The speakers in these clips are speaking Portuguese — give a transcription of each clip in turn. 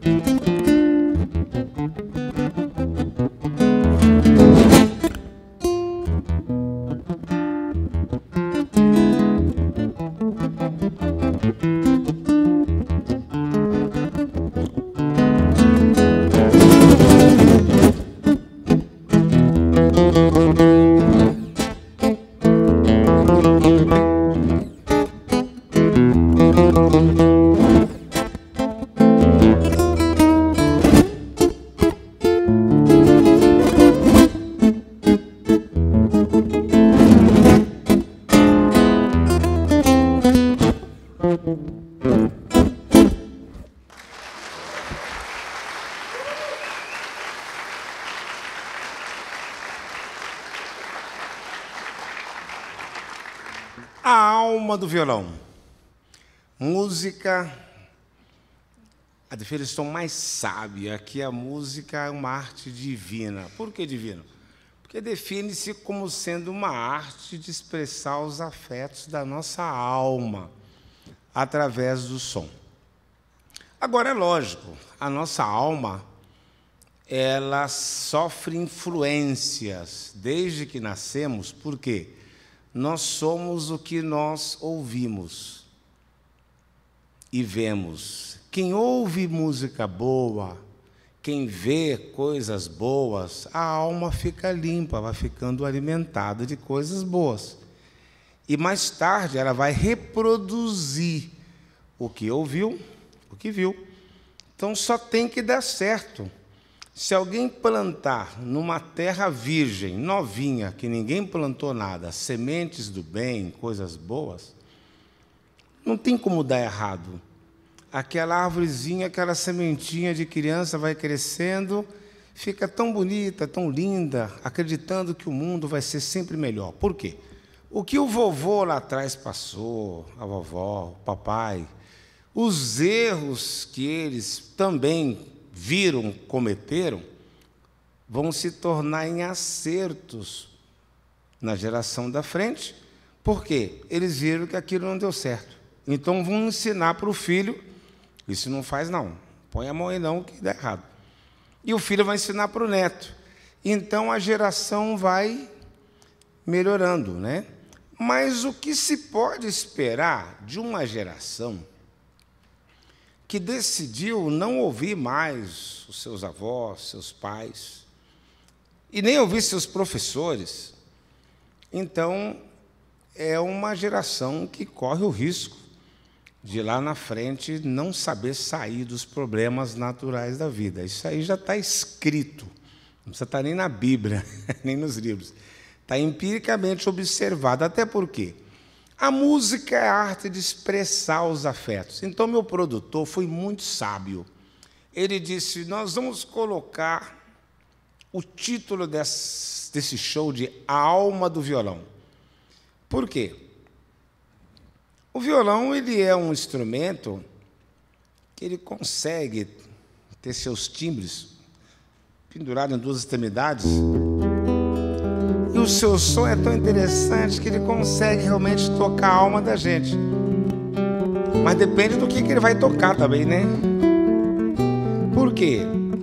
A alma do violão. Música, a definição mais sábia, que a música é uma arte divina. Por que divina? Porque define-se como sendo uma arte de expressar os afetos da nossa alma através do som. Agora, é lógico, a nossa alma, ela sofre influências desde que nascemos. Por quê? Nós somos o que nós ouvimos e vemos. Quem ouve música boa, quem vê coisas boas, a alma fica limpa, vai ficando alimentada de coisas boas. E mais tarde ela vai reproduzir o que ouviu, o que viu. Então só tem que dar certo. Se alguém plantar numa terra virgem, novinha, que ninguém plantou nada, sementes do bem, coisas boas, não tem como dar errado. Aquela árvorezinha, aquela sementinha de criança vai crescendo, fica tão bonita, tão linda, acreditando que o mundo vai ser sempre melhor. Por quê? O que o vovô lá atrás passou, a vovó, o papai, os erros que eles também viram, cometeram, vão se tornar em acertos na geração da frente. Por quê? Eles viram que aquilo não deu certo. Então vão ensinar para o filho, isso não faz não, põe a mão aí não, que dá errado. E o filho vai ensinar para o neto. Então a geração vai melhorando, né? Mas o que se pode esperar de uma geração que decidiu não ouvir mais os seus avós, seus pais, e nem ouvir seus professores? Então, é uma geração que corre o risco de lá na frente não saber sair dos problemas naturais da vida. Isso aí já está escrito, não precisa estar nem na Bíblia, nem nos livros. Está empiricamente observado, até porque a música é a arte de expressar os afetos. Então, meu produtor foi muito sábio. Ele disse, nós vamos colocar o título desse show de A Alma do Violão. Por quê? O violão, ele é um instrumento que ele consegue ter seus timbres pendurados em duas extremidades. E o seu som é tão interessante que ele consegue realmente tocar a alma da gente. Mas depende do que ele vai tocar também, né? Por quê?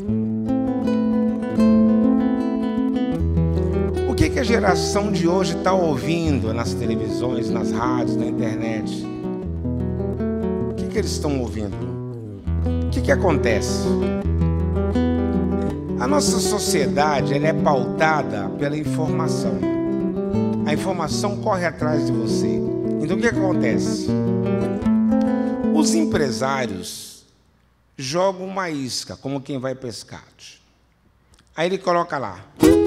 O que a geração de hoje está ouvindo nas televisões, nas rádios, na internet? O que eles estão ouvindo? O que acontece? A nossa sociedade, ela é pautada pela informação. A informação corre atrás de você. Então, o que acontece? Os empresários jogam uma isca, como quem vai pescar. Aí ele coloca lá.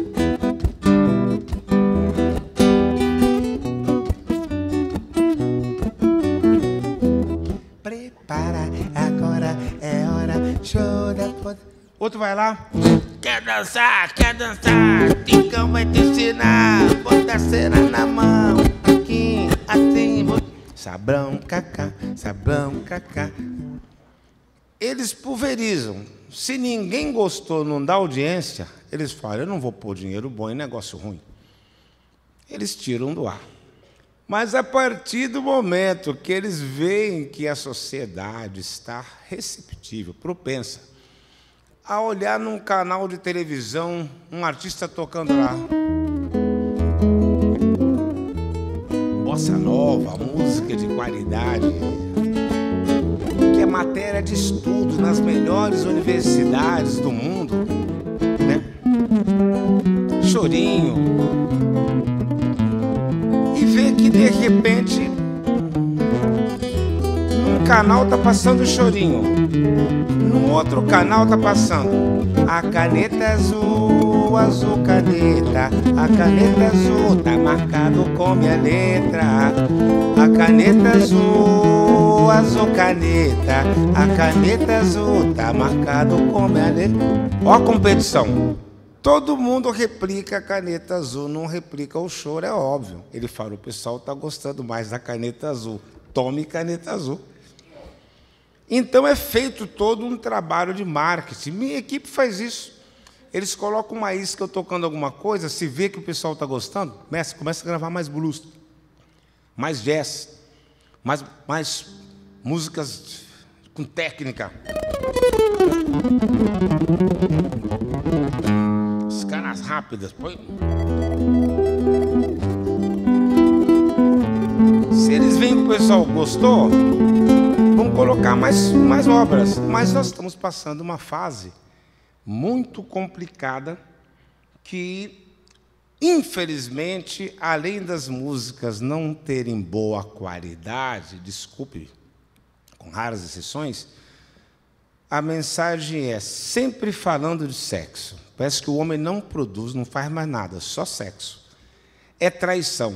Prepara, agora é hora, show da foda. Outro vai lá. Quer dançar, Ticão vai te ensinar. Bota a cera na mão, aqui, assim, sabrão, cacá, sabrão, cacá. Eles pulverizam. Se ninguém gostou, não dá audiência, eles falam, eu não vou pôr dinheiro bom em negócio ruim. Eles tiram do ar. Mas a partir do momento que eles veem que a sociedade está receptível, propensa a olhar num canal de televisão um artista tocando lá bossa nova, música de qualidade, que é matéria de estudo nas melhores universidades do mundo, né? Chorinho. E ver que de repente num canal tá passando chorinho, no outro canal tá passando a caneta azul, azul caneta, a caneta azul tá marcado com minha letra, a caneta azul, azul caneta, a caneta azul tá marcado com minha letra. Ó a competição. Todo mundo replica a caneta azul, não replica o choro, é óbvio. Ele fala, o pessoal tá gostando mais da caneta azul, tome caneta azul. Então é feito todo um trabalho de marketing. Minha equipe faz isso. Eles colocam uma isca eu tocando alguma coisa, se vê que o pessoal está gostando, começa a gravar mais blues, mais jazz, mais músicas com técnica. Escalas rápidas. Se eles veem que o pessoal gostou, vamos colocar mais obras. Mas nós estamos passando uma fase muito complicada que, infelizmente, além das músicas não terem boa qualidade, desculpe, com raras exceções, a mensagem é sempre falando de sexo. Parece que o homem não produz, não faz mais nada, só sexo. É traição.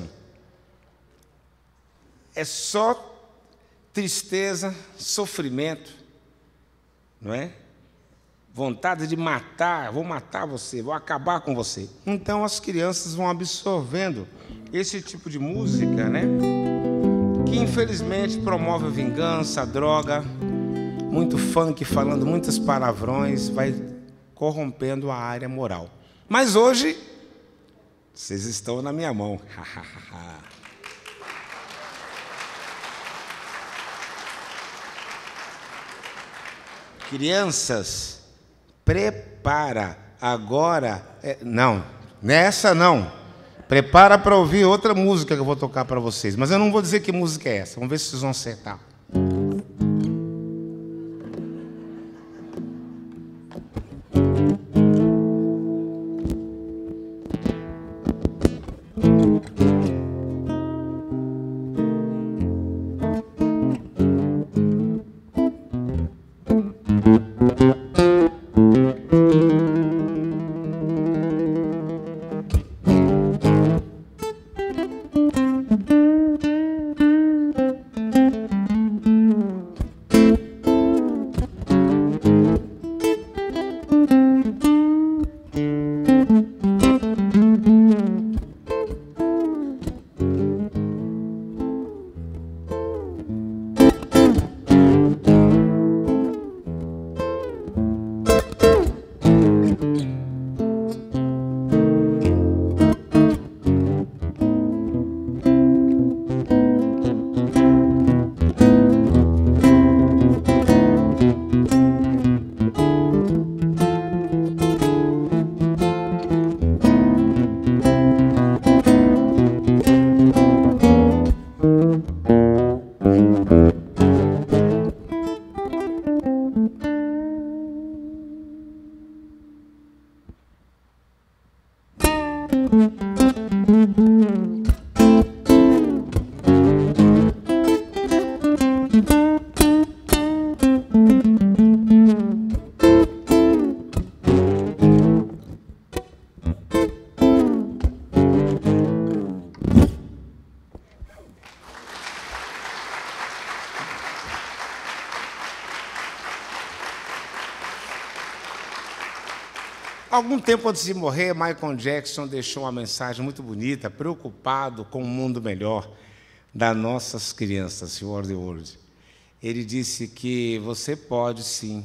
É só tristeza, sofrimento, não é? Vontade de matar, vou matar você, vou acabar com você. Então as crianças vão absorvendo esse tipo de música, né? Que infelizmente promove a vingança, a droga, muito funk falando muitos palavrões, vai corrompendo a área moral. Mas hoje, vocês estão na minha mão. Crianças, prepara. Agora, não, nessa não. Prepara para ouvir outra música que eu vou tocar para vocês. Mas eu não vou dizer que música é essa. Vamos ver se vocês vão acertar. Algum tempo antes de morrer, Michael Jackson deixou uma mensagem muito bonita, preocupado com o mundo melhor das nossas crianças, Senhor the World. Ele disse que você pode, sim,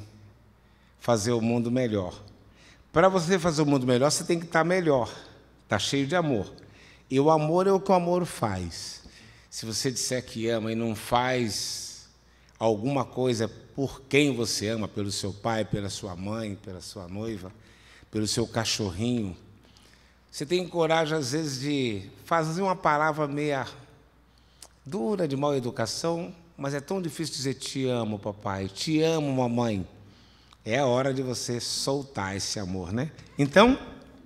fazer o mundo melhor. Para você fazer o mundo melhor, você tem que estar melhor, estar cheio de amor. E o amor é o que o amor faz. Se você disser que ama e não faz alguma coisa por quem você ama, pelo seu pai, pela sua mãe, pela sua noiva, pelo seu cachorrinho. Você tem coragem, às vezes, de fazer uma palavra meia dura, de mal educação, mas é tão difícil dizer te amo, papai, te amo, mamãe. É a hora de você soltar esse amor, né? Então...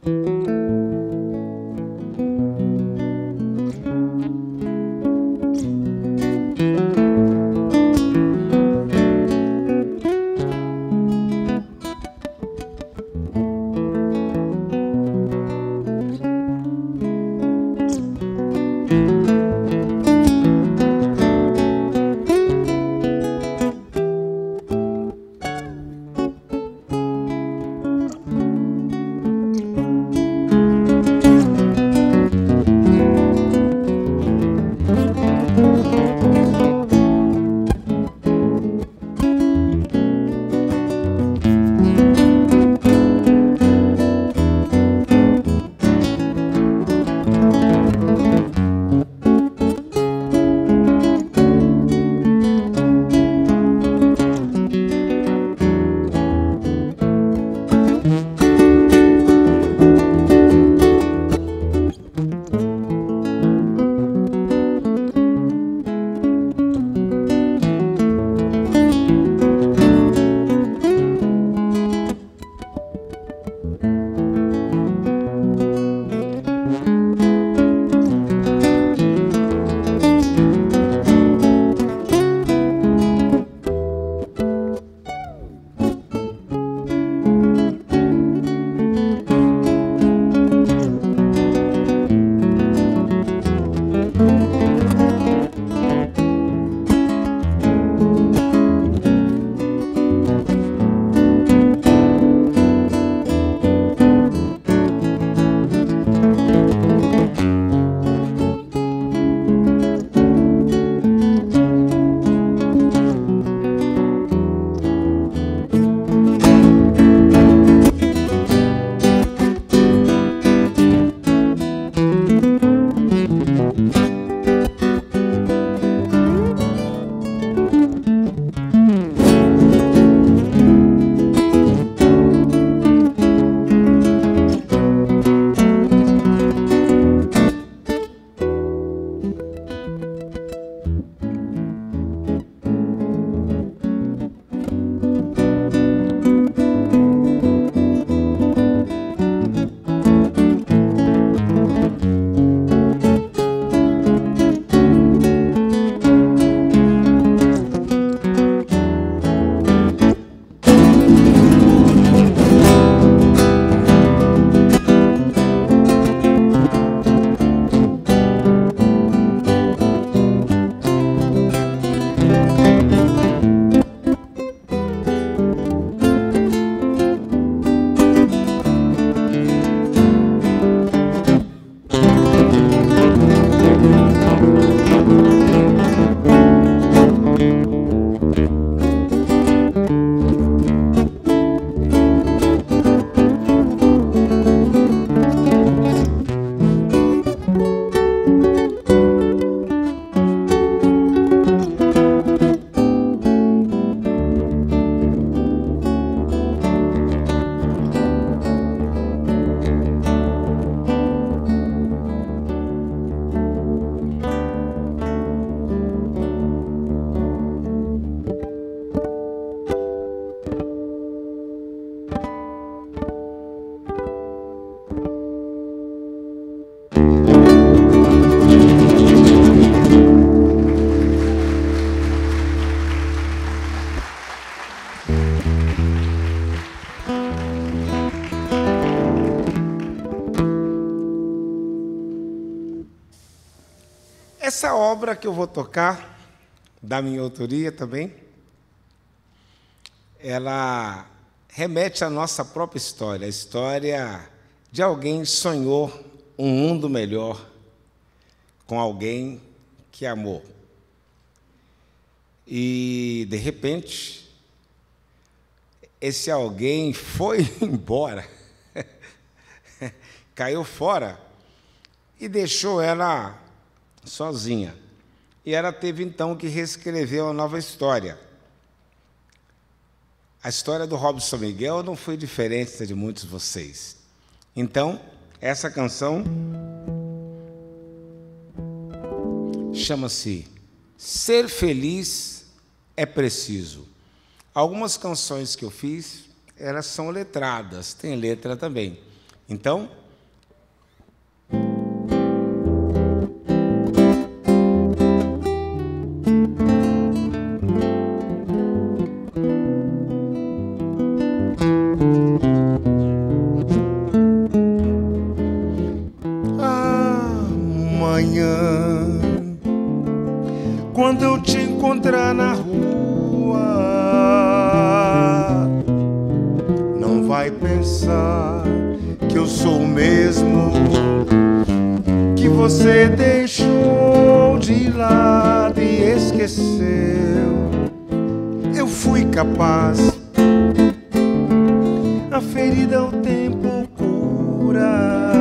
Essa obra que eu vou tocar, da minha autoria também, ela remete à nossa própria história, a história de alguém que sonhou um mundo melhor com alguém que amou. E, de repente, esse alguém foi embora, caiu fora e deixou ela sozinha. E ela teve, então, que reescrever uma nova história. A história do Robson Miguel não foi diferente da de muitos de vocês. Então, essa canção chama-se Ser Feliz é Preciso. Algumas canções que eu fiz, elas são letradas, tem letra também. Então, quando eu te encontrar na rua, não vai pensar que eu sou o mesmo que você deixou de lado e esqueceu. Eu fui capaz, a ferida o tempo cura,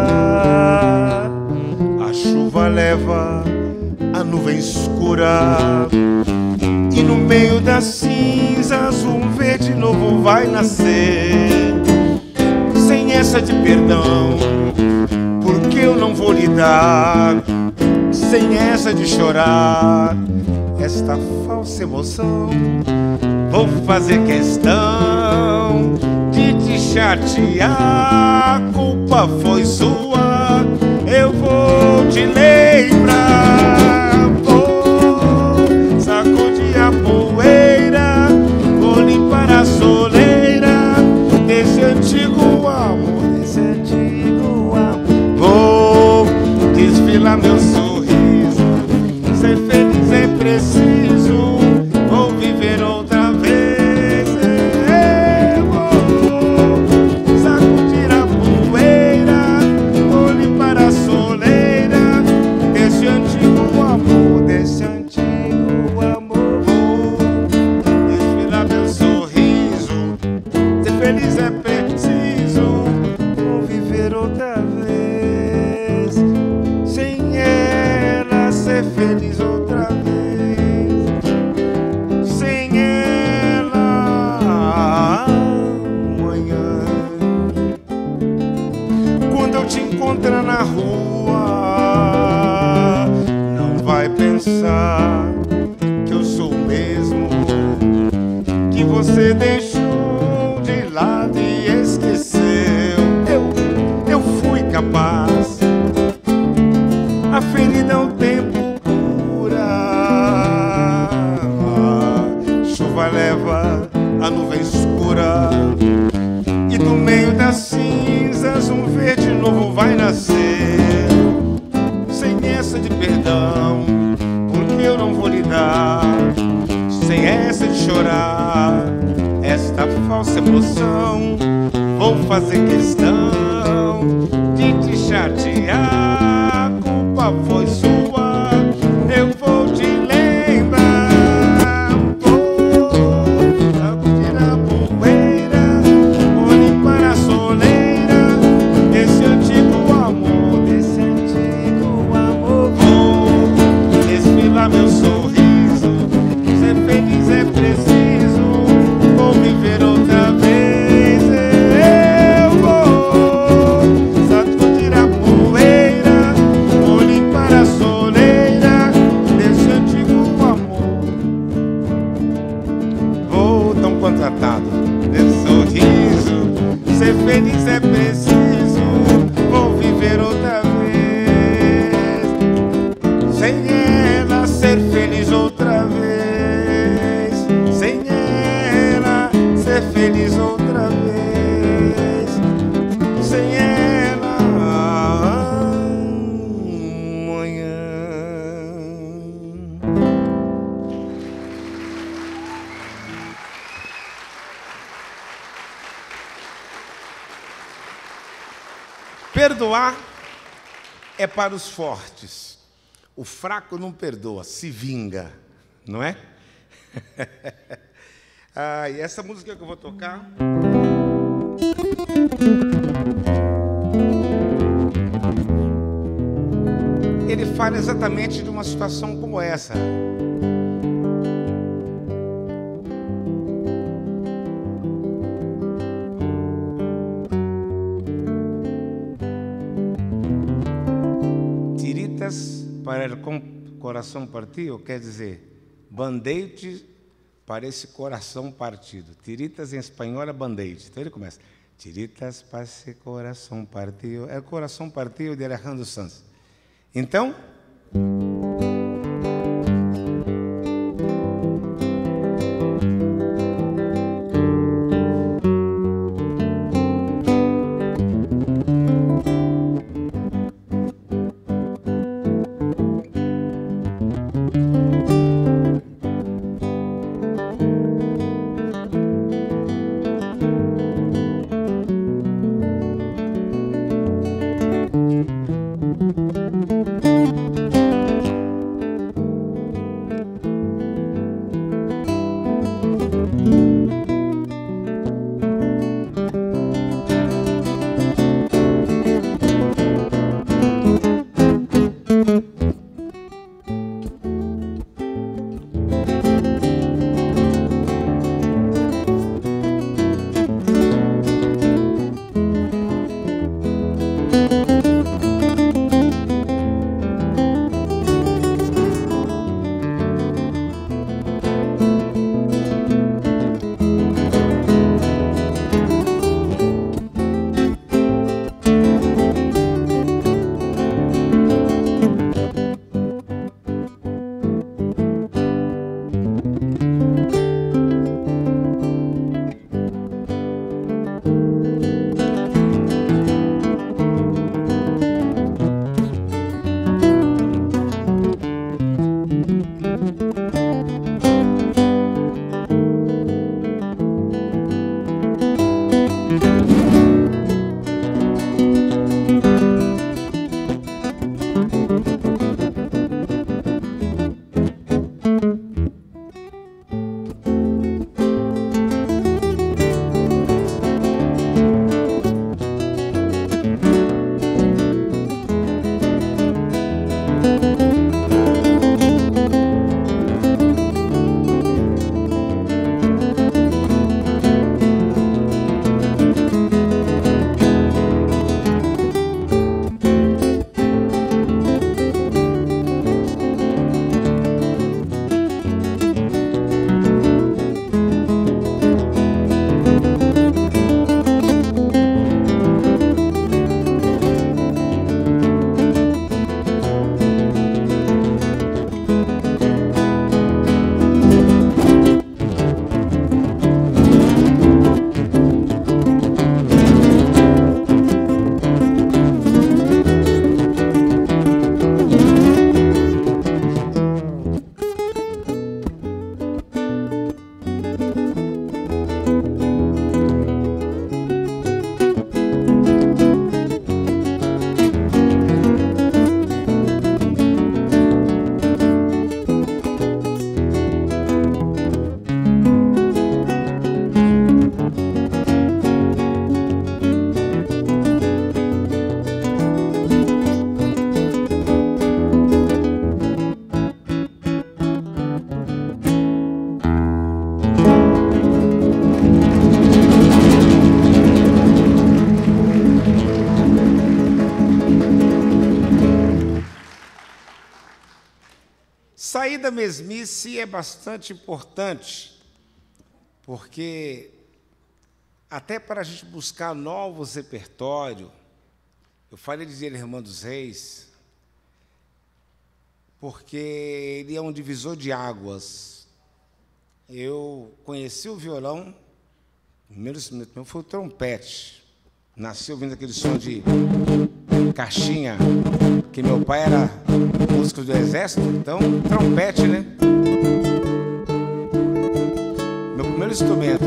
a chuva leva a nuvem escura, e no meio das cinzas um verde novo vai nascer. Sem essa de perdão, porque eu não vou lhe dar. Sem essa de chorar, esta falsa emoção. Vou fazer questão de te chatear. A culpa foi sua, eu vou te lembrar. A soleira desse antigo amor, desse antigo amor. Vou desfilar meu sorriso, ser feliz é preciso. Vou viver outra vez. Eu vou sacudir a poeira, vou limpar a soleira desse antigo amor, desse antigo amor. Vou desfilar meu sorriso, feliz é preciso, vou viver outra vez. Sem ela, ser feliz outra vez. Sem ela, amanhã, quando eu te encontrar na rua, não vai pensar que eu sou o mesmo que você deixou de lado e esqueceu. Eu fui capaz, a ferida o tempo cura, a chuva leva a nuvem escura, e do meio das cinzas um verde novo vai nascer. Sem essa de perdão, porque eu não vou lhe dar. Sem essa de chorar, esta falsa emoção. Vou fazer questão de te chatear. A culpa foi sua, eu vou te lembrar. Vou sacudir a poeira, vou limpar a soleira desse antigo amor, desse antigo amor. Vou desfilar meu sorriso, ser feliz é preciso. Vou viver outra vez. Eu vou sacudir a poeira, vou limpar a soleira desse antigo amor. Vou tão contratado desse sorriso, ser feliz é preciso. Vou viver outra vez. Sem ela, ser feliz outra vez. Sem ela, ser feliz outra vez. Sem ela, amanhã. Perdoar é para os fortes. O fraco não perdoa, se vinga, não é? E essa música que eu vou tocar ele fala exatamente de uma situação como essa. para com coração partido, quer dizer, band-aid para esse coração partido. Tiritas em espanhol é band-aid. Então ele começa, tiritas para esse coração partido. É o coração partido de Alejandro Sanz. Então, sair da mesmice é bastante importante, porque até para a gente buscar novos repertórios, eu falei de Irmã dos Reis, porque ele é um divisor de águas. Eu conheci o violão, o primeiro instrumento meu foi o trompete. Nasci ouvindo aquele som de caixinha, que meu pai era músico do exército, então trompete, né? Meu primeiro instrumento.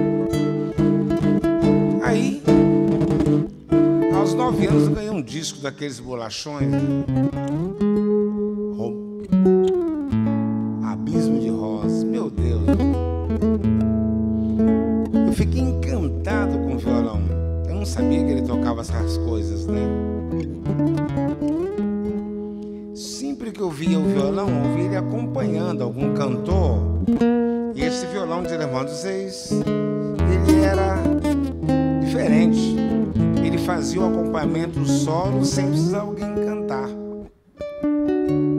Aí, aos 9 anos, eu ganhei um disco daqueles bolachões. Abismo de Rosa, meu Deus. Eu fiquei encantado com o violão. Eu não sabia que ele tocava essas coisas, né? Sempre que eu via o violão, eu via ele acompanhando algum cantor. E esse violão de Irmã dos Reis, ele era diferente. Ele fazia o acompanhamento solo sem precisar alguém cantar.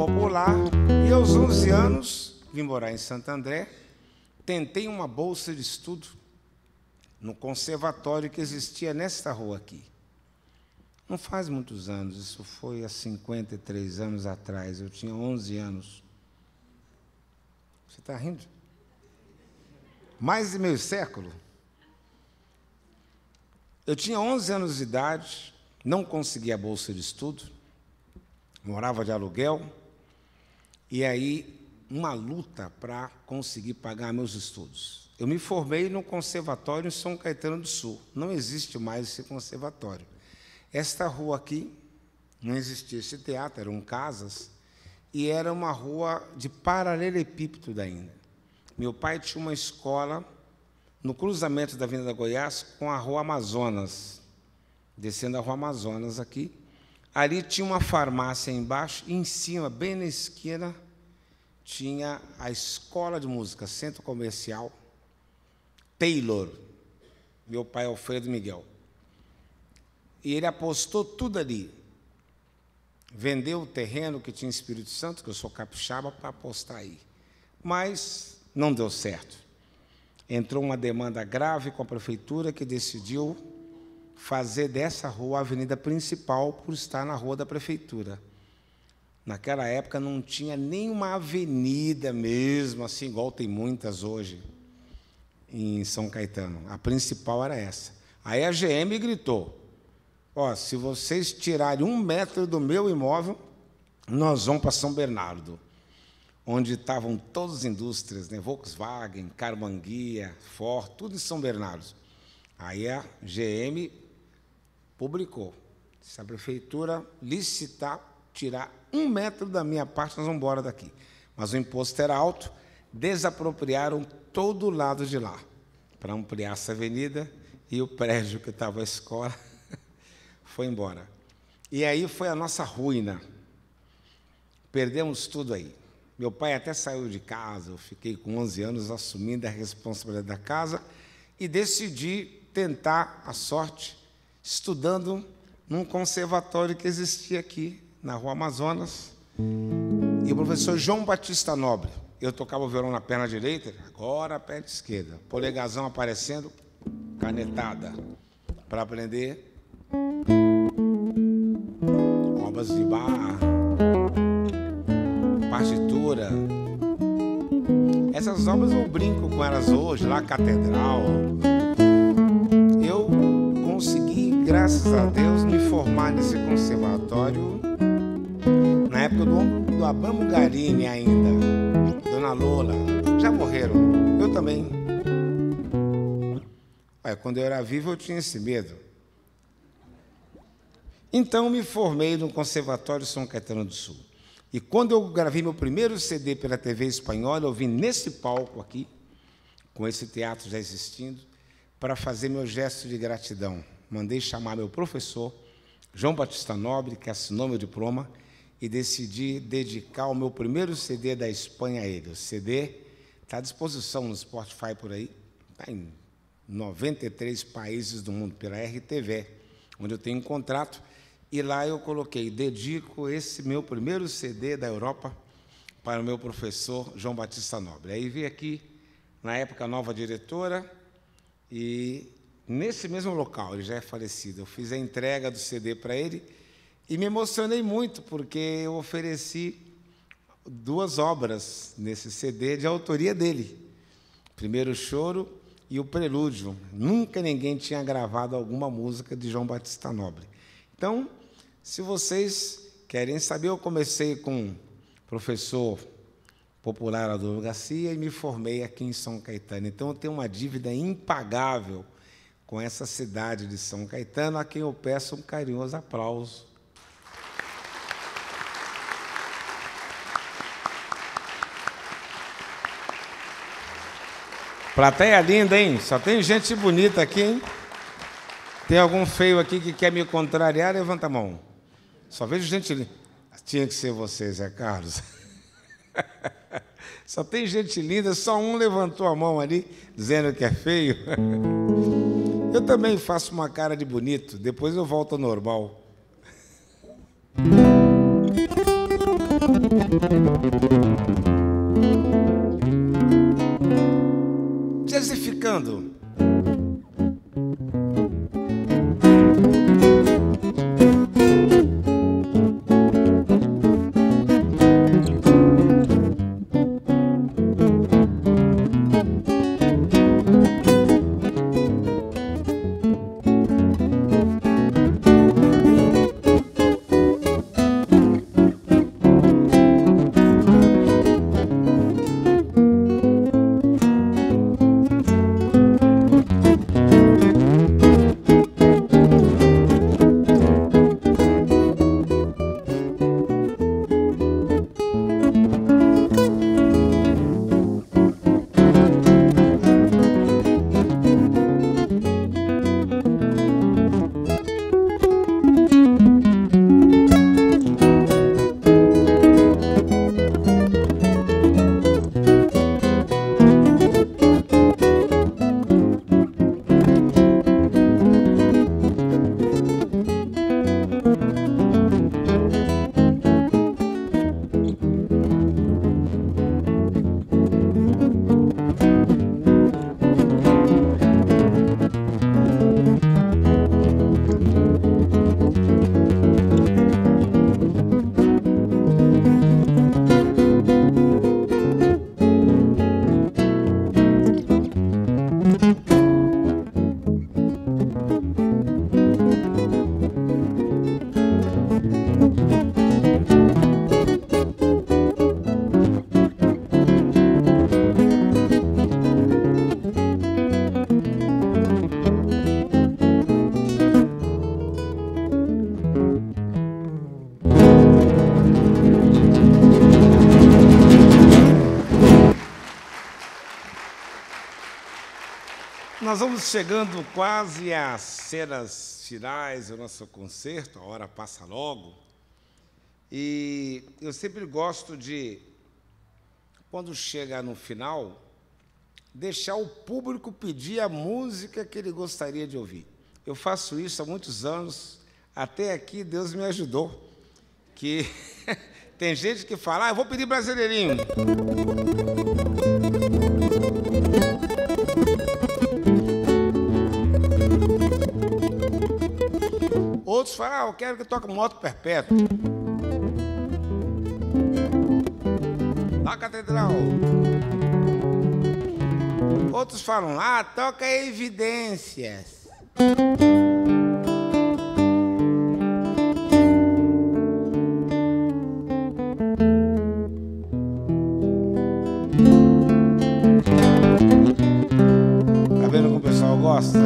popular, e aos 11 anos vim morar em Santo André, tentei uma bolsa de estudo no conservatório que existia nesta rua aqui. Não faz muitos anos, isso foi há 53 anos atrás, eu tinha 11 anos. Você está rindo? Mais de meio século. Eu tinha 11 anos de idade, não conseguia a bolsa de estudo, morava de aluguel, e aí uma luta para conseguir pagar meus estudos. Eu me formei no conservatório em São Caetano do Sul. Não existe mais esse conservatório. Esta rua aqui, não existia esse teatro, eram casas, e era uma rua de paralelepípedo ainda. Meu pai tinha uma escola no cruzamento da Avenida Goiás com a Rua Amazonas, descendo a Rua Amazonas aqui. Ali tinha uma farmácia embaixo, e em cima, bem na esquina, tinha a escola de música, centro comercial, Taylor. Meu pai é Alfredo Miguel. E ele apostou tudo ali. Vendeu o terreno que tinha em Espírito Santo, que eu sou capixaba, para apostar aí. Mas não deu certo. Entrou uma demanda grave com a prefeitura, que decidiu fazer dessa rua a avenida principal por estar na rua da prefeitura. Naquela época não tinha nenhuma avenida mesmo, assim, igual tem muitas hoje em São Caetano. A principal era essa. Aí a GM gritou: ó, se vocês tirarem 1 metro do meu imóvel, nós vamos para São Bernardo, onde estavam todas as indústrias, né? Volkswagen, Carmanguia, Ford, tudo em São Bernardo. Aí a GM publicou: se a prefeitura licitar, tirar 1 metro da minha parte, nós vamos embora daqui. Mas o imposto era alto, desapropriaram todo o lado de lá, para ampliar essa avenida, e o prédio que estava a escola foi embora. E aí foi a nossa ruína. Perdemos tudo aí. Meu pai até saiu de casa, eu fiquei com 11 anos assumindo a responsabilidade da casa e decidi tentar a sorte estudando num conservatório que existia aqui, na Rua Amazonas. E o professor João Batista Nobre, eu tocava o violão na perna direita, agora a perna esquerda, polegazão aparecendo, canetada, para aprender obras de Bach, partitura. Essas obras eu brinco com elas hoje, lá Catedral. Eu consegui, graças a Deus, me formar nesse conservatório na época do Abramo Garini ainda, Dona Lola, já morreram, eu também. Quando eu era vivo eu tinha esse medo. Então me formei no Conservatório São Caetano do Sul. E quando eu gravei meu primeiro CD pela TV espanhola, eu vim nesse palco aqui, com esse teatro já existindo, para fazer meu gesto de gratidão. Mandei chamar meu professor, João Batista Nobre, que assinou meu diploma, e decidi dedicar o meu primeiro CD da Espanha a ele. O CD está à disposição no Spotify por aí, está em 93 países do mundo, pela RTV, onde eu tenho um contrato, e lá eu coloquei: dedico esse meu primeiro CD da Europa para o meu professor João Batista Nobre. Aí vi aqui, na época, a nova diretora, e nesse mesmo local, ele já é falecido, eu fiz a entrega do CD para ele, e me emocionei muito, porque eu ofereci 2 obras nesse CD de autoria dele. Primeiro Choro e o Prelúdio. Nunca ninguém tinha gravado alguma música de João Batista Nobre. Então, se vocês querem saber, eu comecei com professor popular Adolfo Garcia e me formei aqui em São Caetano. Então, eu tenho uma dívida impagável com essa cidade de São Caetano, a quem eu peço um carinhoso aplauso. Plateia linda, hein? Só tem gente bonita aqui, hein? Tem algum feio aqui que quer me contrariar? Levanta a mão. Só vejo gente linda. Tinha que ser você, Zé Carlos. Só tem gente linda, só um levantou a mão ali, dizendo que é feio. Eu também faço uma cara de bonito, depois eu volto ao normal. Jazzificando. Nós vamos chegando quase às cenas finais do nosso concerto, a hora passa logo. E eu sempre gosto de, quando chega no final, deixar o público pedir a música que ele gostaria de ouvir. Eu faço isso há muitos anos, até aqui Deus me ajudou, que tem gente que fala, eu vou pedir Brasileirinho. Outros falam, eu quero que toque Moto Perpétuo. Da Catedral. Outros falam, toca Evidências. Tá vendo como o pessoal gosta?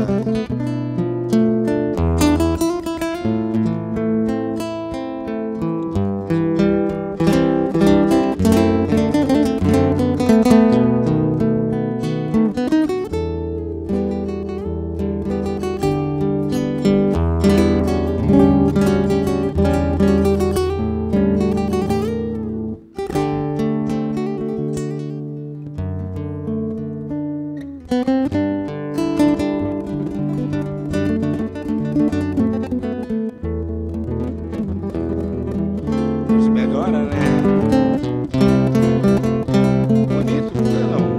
Melhora, né? Bonito, não?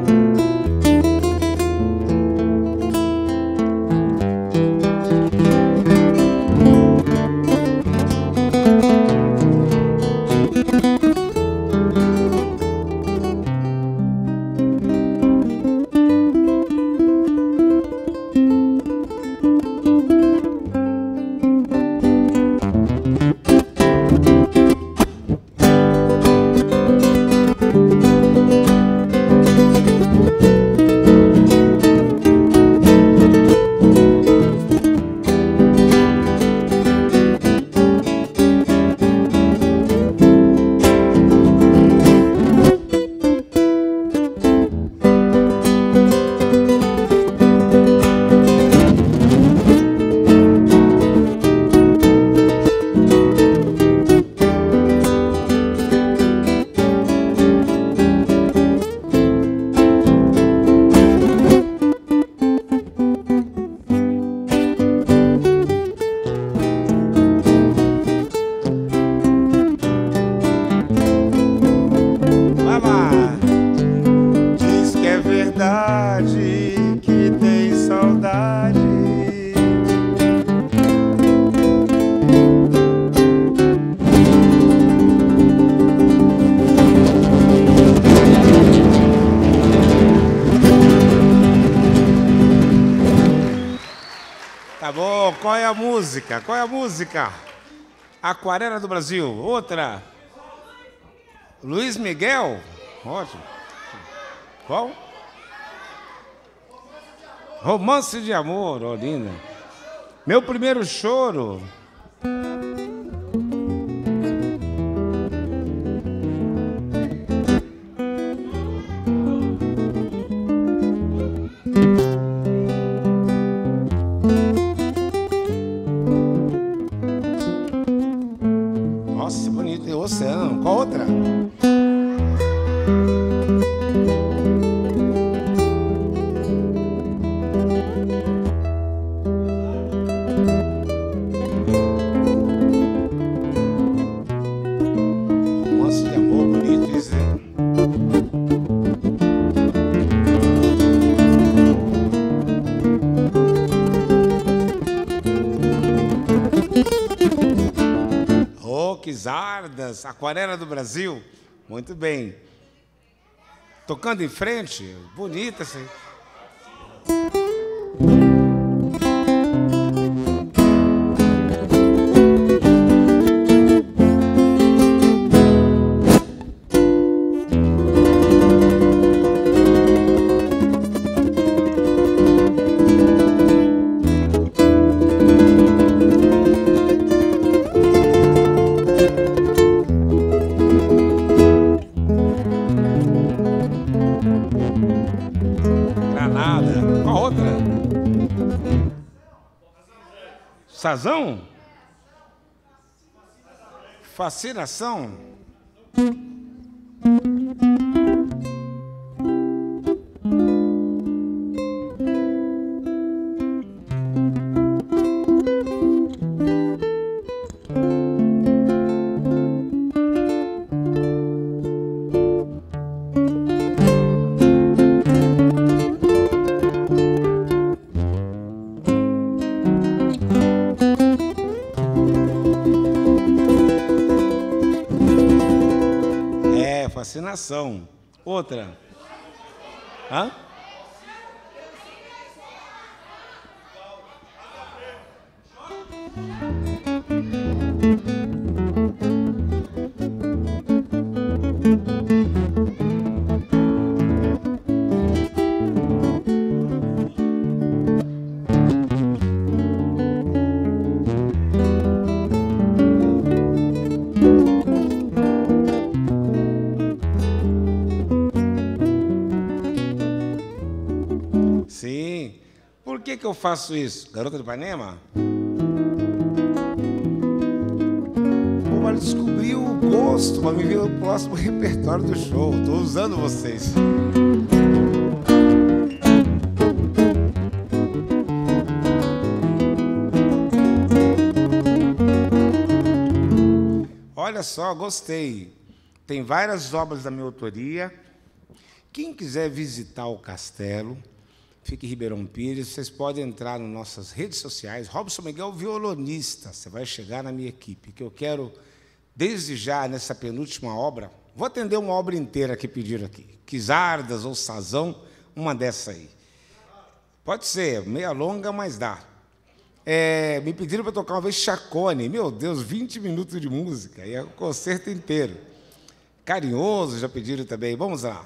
cidade que tem saudade. Tá bom, qual é a música? Qual é a música? Aquarela do Brasil. Outra. Luiz Miguel. Ótimo. Qual? Romance de Amor, ó, linda. Meu Primeiro Choro. Nossa, bonito. E Oceano. Qual outra? Romance de Amor, bonito isso, hein? Quizardas, Aquarela do Brasil. Muito bem. Tocando em frente, bonita essa aí. Granada. Qual outra? Sazão? Fascinação? Fascinação. Outra. Hã? Sim. Por que eu faço isso? Garota de Ipanema? Para descobrir o gosto, para me ver o próximo repertório do show. Estou usando vocês. Olha só, gostei. Tem várias obras da minha autoria. Quem quiser visitar o castelo, fica em Ribeirão Pires, vocês podem entrar nas nossas redes sociais. Robson Miguel, violonista. Você vai chegar na minha equipe, que eu quero, desde já, nessa penúltima obra, vou atender uma obra inteira que pediram aqui. Quizardas ou Sazão, uma dessa aí. Pode ser, meia longa, mas dá. Me pediram para tocar uma vez Chacone. Meu Deus, 20 minutos de música, e é o concerto inteiro. Carinhoso, já pediram também. Vamos lá.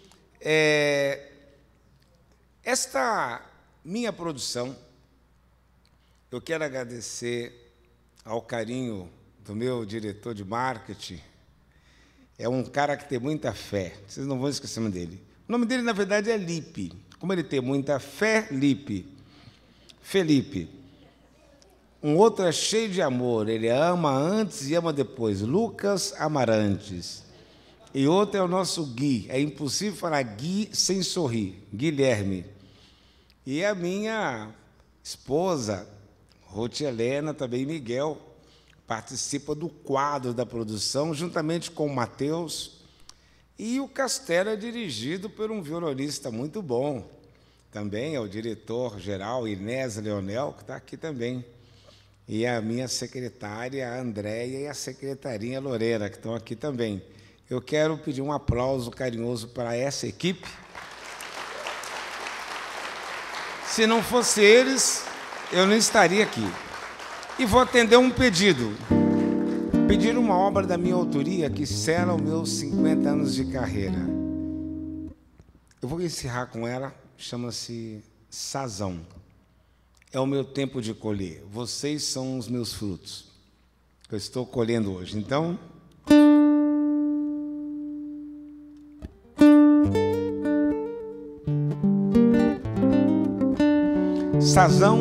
Esta minha produção, eu quero agradecer ao carinho do meu diretor de marketing. É um cara que tem muita fé, vocês não vão esquecer o nome dele. O nome dele, na verdade, é Lipe. Como ele tem muita fé, Lipe. Felipe. Um outro é cheio de amor, ele ama antes e ama depois. Lucas Amarantes. E outro é o nosso Gui. É impossível falar Gui sem sorrir. Guilherme. E a minha esposa, Ruth Helena, também Miguel, participa do quadro da produção, juntamente com o Matheus E o castelo é dirigido por um violonista muito bom. Também é o diretor-geral Inés Leonel, que está aqui também. E a minha secretária, a Andréia, e a secretarinha Lorena, que estão aqui também. Eu quero pedir um aplauso carinhoso para essa equipe. Se não fosse eles, eu não estaria aqui. E vou atender um pedido. Pedir uma obra da minha autoria que sela os meus 50 anos de carreira. Eu vou encerrar com ela, chama-se Sazão. É o meu tempo de colher. Vocês são os meus frutos que eu estou colhendo hoje. Então, Sazão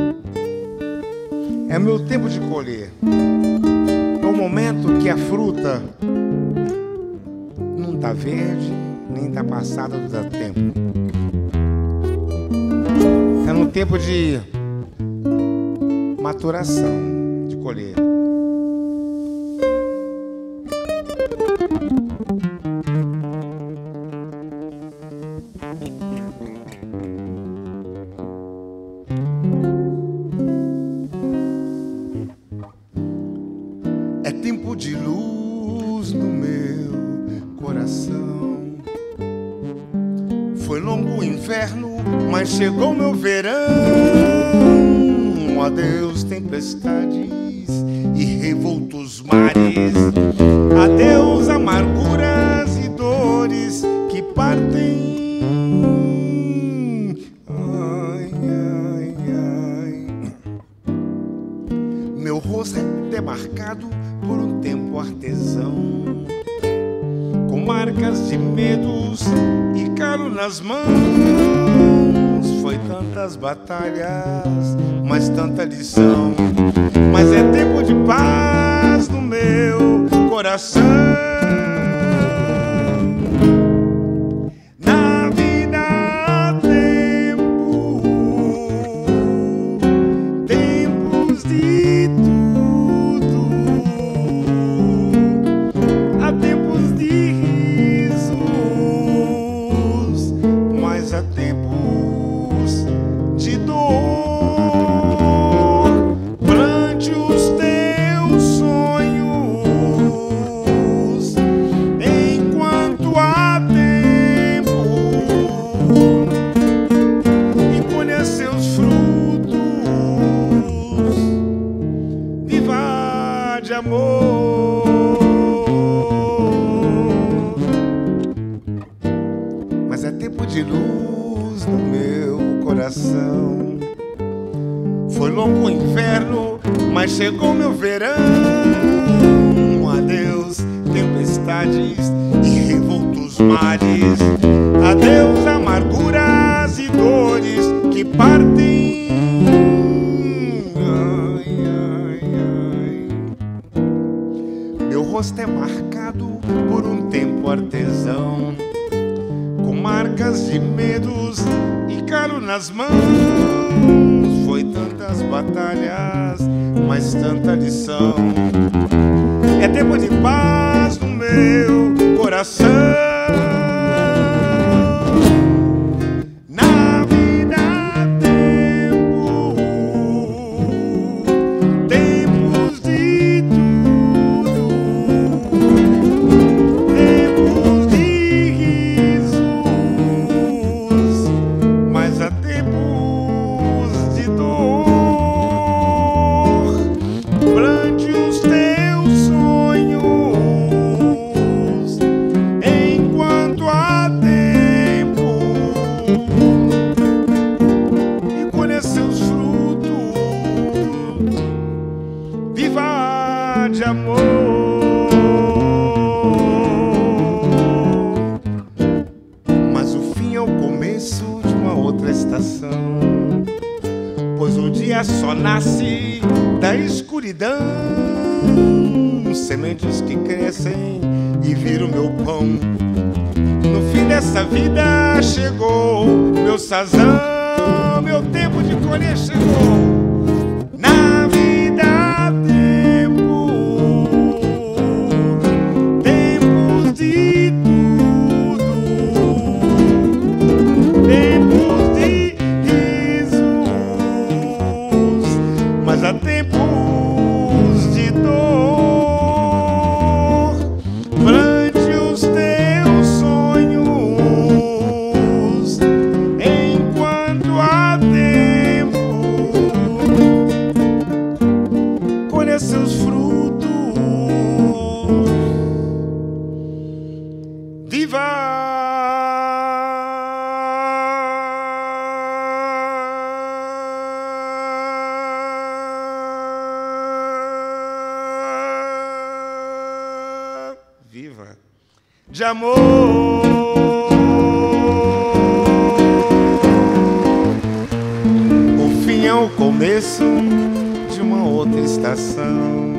é o meu tempo de colher. É o momento que a fruta não está verde, nem está passada do tempo. É no tempo de maturação, de colher. É tempo de luz no meu coração. Foi longo o inverno, mas chegou meu verão. Adeus tempestades e revoltos mares. Adeus amarguras e dores que partem. Ai, ai, ai. Meu rosto é demarcado por um tempo artesão, com marcas de medos e calo nas mãos. Foi tantas batalhas, mas tanta lição. Mas é tempo de paz no meu coração. Na vida há tempo, tempos de tudo. Há tempos de risos, mas há tempos de dor. Plante os teus sonhos enquanto há tempo e colha seus frutos. Viva de amor. Mas é tempo de luz no meu coração. Foi longo o inverno, mas chegou meu verão. Adeus tempestades e revoltos mares. Adeus amarguras e dores que partem. Ai, ai, ai. Meu rosto é marcado por um tempo artesão, com marcas de medos e calo nas mãos. Foi tantas batalhas, mas tanta lição. É tempo de paz no meu coração. Na vida há tempo, tempos de tudo. Tempos de risos, mas há tempos de dor. Plante os teus sonhos enquanto há tempo e colha seus frutos. Viva de amor. Mas o fim é o começo de uma outra estação, pois o dia só nasce da escuridão. Sementes que crescem e viram meu pão. No fim dessa vida chegou meu sazão. Meu tempo de colher chegou. Na vida há tempo, tempos de tudo. de amor. O fim é o começo de uma outra estação.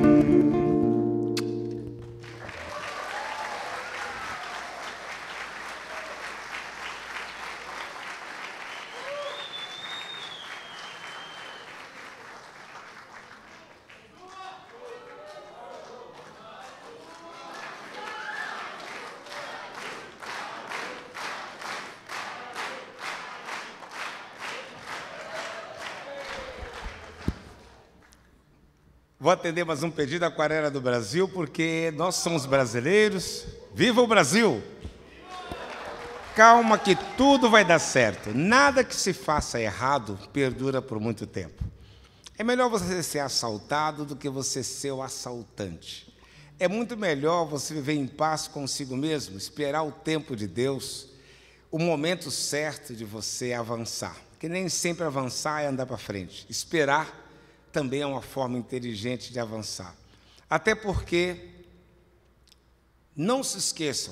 Vou atender mais um pedido da Aquarela do Brasil, porque nós somos brasileiros. Viva o Brasil! Calma que tudo vai dar certo. Nada que se faça errado perdura por muito tempo. É melhor você ser assaltado do que você ser o assaltante. É muito melhor você viver em paz consigo mesmo, esperar o tempo de Deus, o momento certo de você avançar. Porque nem sempre avançar é andar para frente. Esperar também é uma forma inteligente de avançar. Até porque, não se esqueçam,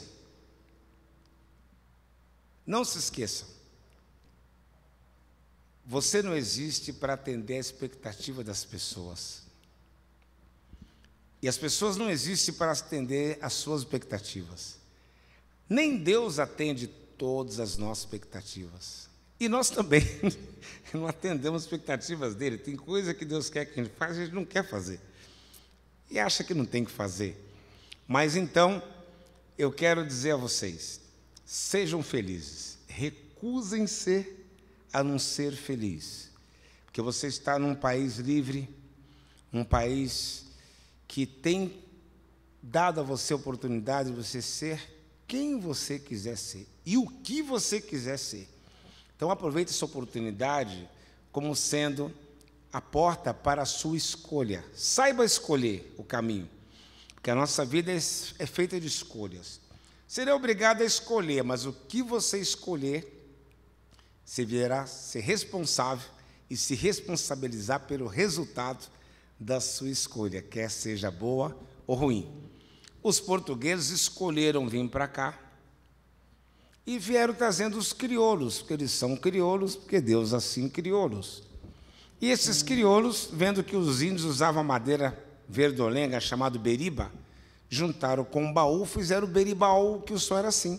você não existe para atender a expectativa das pessoas. E as pessoas não existem para atender às suas expectativas. Nem Deus atende todas as nossas expectativas. E nós também não atendemos expectativas dele. Tem coisa que Deus quer que a gente faça, a gente não quer fazer. E acha que não tem que fazer. Mas então, eu quero dizer a vocês, sejam felizes. Recusem-se a não ser feliz. Porque você está num país livre, um país que tem dado a você a oportunidade de você ser quem você quiser ser e o que você quiser ser. Então, aproveite essa oportunidade como sendo a porta para a sua escolha. Saiba escolher o caminho, porque a nossa vida é feita de escolhas. Será obrigado a escolher, mas o que você escolher, você virá ser responsável e se responsabilizar pelo resultado da sua escolha, quer seja boa ou ruim. Os portugueses escolheram vir para cá, e vieram trazendo os crioulos, porque eles são crioulos, porque Deus assim crioulos. E esses crioulos, vendo que os índios usavam madeira verdolenga, chamado beriba, juntaram com um baú, fizeram o beribaú, que o som era assim.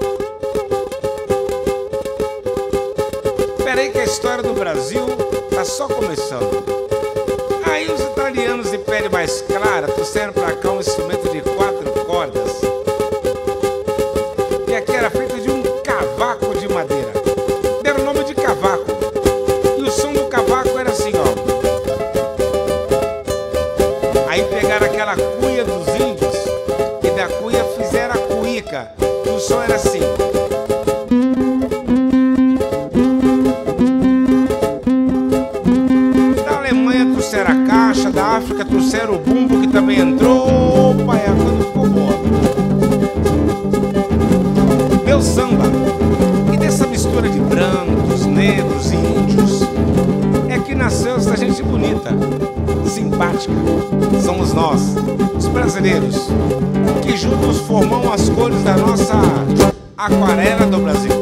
Espera aí que a história do Brasil está só começando. Aí os italianos de pele mais clara trouxeram para cá um instrumento de 4 cordas, que aqui era feito de um cavaco de madeira. Deram o nome de cavaco. E o som do cavaco era assim, ó. Aí pegaram aquela cuia dos índios e da cuia fizeram a cuíca. E o som era assim. Da Alemanha trouxeram a caixa, da África trouxeram o bumbo, que também entrou. Opa, a coisa ficou boa. Meu samba, e dessa mistura de brancos, negros e índios, é que nasceu essa gente bonita, simpática. Somos nós, os brasileiros, que juntos formam as cores da nossa Aquarela do Brasil.